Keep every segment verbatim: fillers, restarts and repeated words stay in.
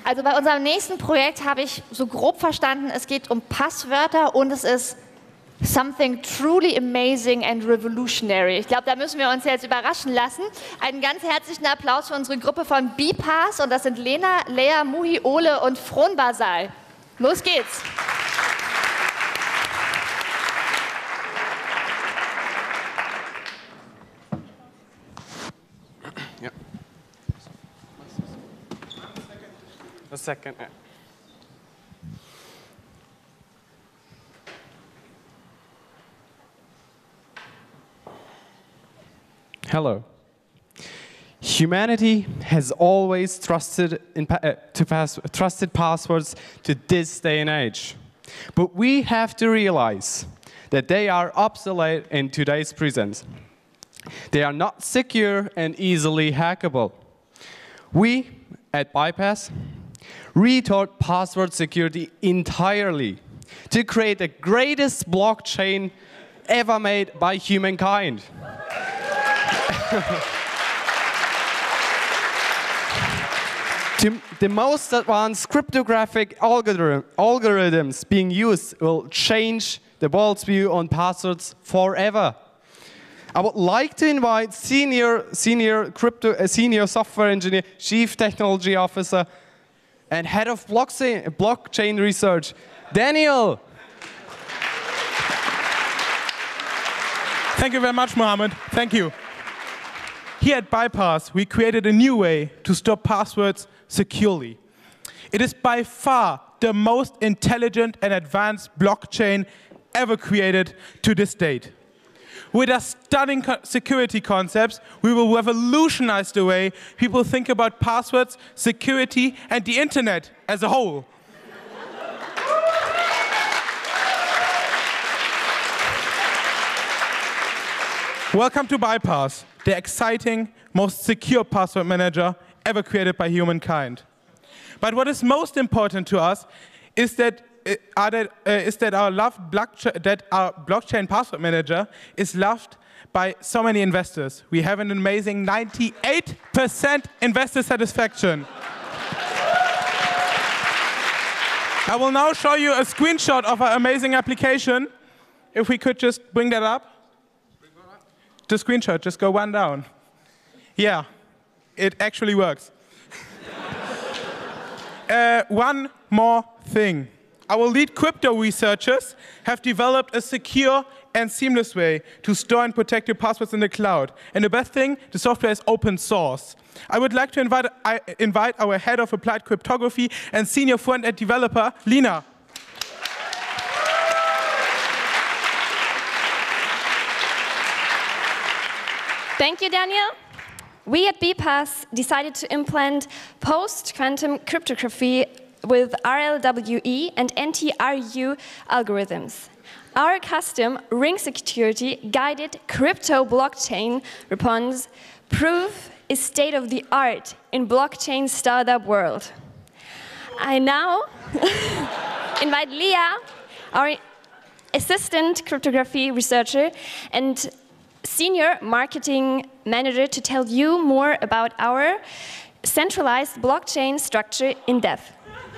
Also bei unserem nächsten Projekt habe ich so grob verstanden, es geht um Passwörter und es ist something truly amazing and revolutionary. Ich glaube, da müssen wir uns jetzt überraschen lassen. Einen ganz herzlichen Applaus für unsere Gruppe von B-Pass und das sind Lena, Lea, Muhi, Ole und Fron Basal. Los geht's! Ja. A second. Hello. Humanity has always trusted, in pa uh, to pass trusted passwords to this day and age. But we have to realize that they are obsolete in today's present. They are not secure and easily hackable. We, at Bypass, rethought password security entirely to create the greatest blockchain ever made by humankind. The most advanced cryptographic algorithm, algorithms being used will change the world's view on passwords forever. I would like to invite senior, senior, crypto, uh, senior software engineer, chief technology officer, and head of blockchain, blockchain research, Daniel. Thank you very much, Mohammed. Thank you. Here at Bypass, we created a new way to store passwords securely. It is by far the most intelligent and advanced blockchain ever created to this date. With our stunning co security concepts, we will revolutionize the way people think about passwords, security, and the internet as a whole. Welcome to Bypass, the exciting, most secure password manager ever created by humankind. But what is most important to us is that, uh, are that, uh, is that, our loved blockchain, that our blockchain password manager is loved by so many investors. We have an amazing ninety-eight percent investor satisfaction. I will now show you a screenshot of our amazing application. If we could just bring that up. The screenshot, just go one down. Yeah, it actually works. uh, one more thing. Our lead crypto researchers have developed a secure and seamless way to store and protect your passwords in the cloud. And the best thing, the software is open source. I would like to invite, I invite our head of applied cryptography and senior front-end developer, Lena. Thank you, Daniel. We at BPass decided to implement post-quantum cryptography with R L W E and N T R U algorithms. Our custom ring security guided crypto blockchain response proof is state of the art in blockchain startup world. I now invite Leah, our assistant cryptography researcher and senior marketing manager, to tell you more about our centralized blockchain structure in depth.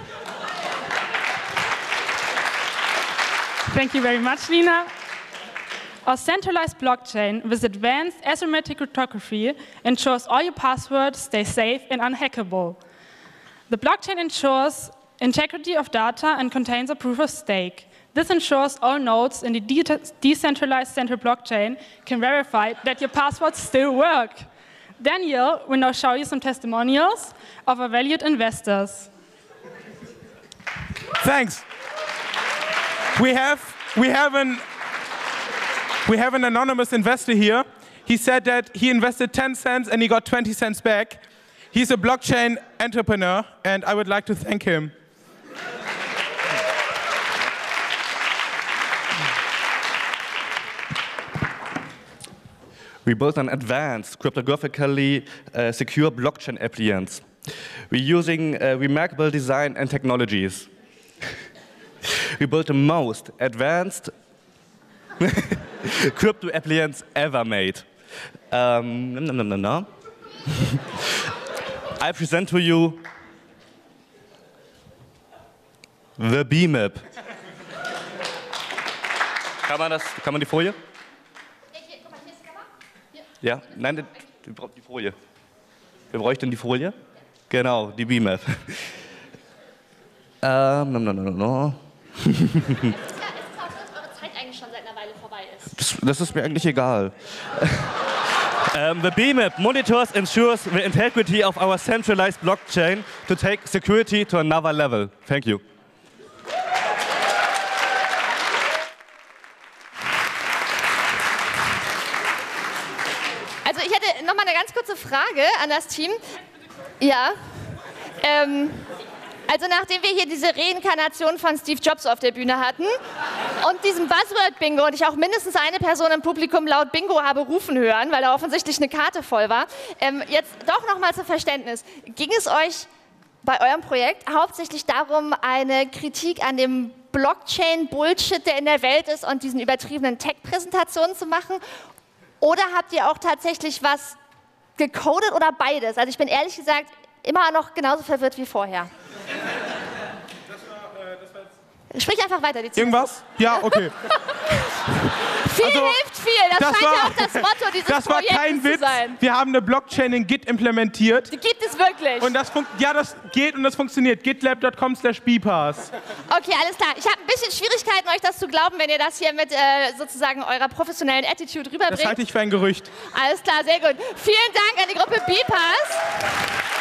Thank you very much, Lena. Our centralized blockchain with advanced asymmetric cryptography ensures all your passwords stay safe and unhackable. The blockchain ensures integrity of data and contains a proof of stake. This ensures all nodes in the de decentralized central blockchain can verify that your passwords still work. Daniel will now show you some testimonials of our valued investors. Thanks. We have, we have an We have an anonymous investor here. He said that he invested ten cents and he got twenty cents back. He's a blockchain entrepreneur, and I would like to thank him. We built an advanced, cryptographically uh, secure blockchain appliance. We're using uh, remarkable design and technologies. We built the most advanced crypto appliance ever made. Um, no, no, no, no. I present to you The B-Map. Kann man das, kann man die Folie? Ja, nein, die, die Folie. Wir bräuchten die Folie. Genau, die B-Map. ähm, no, no, no, no. Es ist ja auch so, dass eure Zeit eigentlich schon seit einer Weile vorbei ist. Das, das ist mir eigentlich egal. um, the B MAP monitors ensures the integrity of our centralized blockchain to take security to another level. Thank you. Also ich hätte noch mal eine ganz kurze Frage an das Team. Ja. Ähm, also nachdem wir hier diese Reinkarnation von Steve Jobs auf der Bühne hatten und diesem Buzzword-Bingo und ich auch mindestens eine Person im Publikum laut Bingo habe rufen hören, weil da offensichtlich eine Karte voll war, ähm, jetzt doch noch mal zum Verständnis. Ging es euch bei eurem Projekt hauptsächlich darum, eine Kritik an dem Blockchain-Bullshit, der in der Welt ist und diesen übertriebenen Tech-Präsentationen zu machen? Oder habt ihr auch tatsächlich was gecodet oder beides? Also ich bin ehrlich gesagt immer noch genauso verwirrt wie vorher. Das war, äh, das war jetzt Sprich einfach weiter. Die Irgendwas? Ja, okay. Viel Also, hilft viel. Das, das scheint war- ja auch das Motto dieses Das war Projektes kein zu Witz. sein. Wir haben eine Blockchain in Git implementiert. Die gibt es wirklich. Und das funkt, ja, das geht und das funktioniert. gitlab punkt com slash bpass. Okay, alles klar. Ich habe ein bisschen Schwierigkeiten, euch das zu glauben, wenn ihr das hier mit äh, sozusagen eurer professionellen Attitude Das rüberbringt. halte ich für ein Gerücht. Alles klar, sehr gut. Vielen Dank an die Gruppe B Pass.